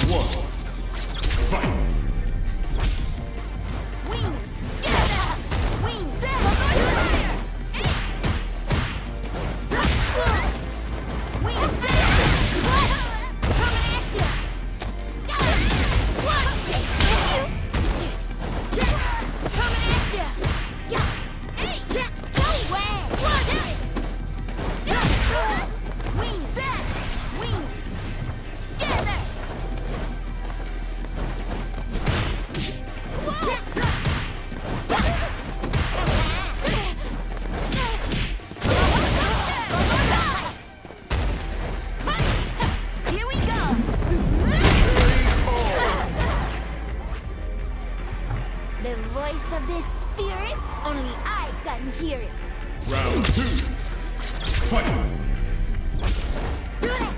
one. Fight! Wings! Get up! Wings! Fire! Wings! What? Coming at you! What? Coming at you! Yeah! Hey! Go away! What? Wings! Wings! Get there! Here we go! The voice of this spirit, only I can hear it. Round two. Fight! Do that!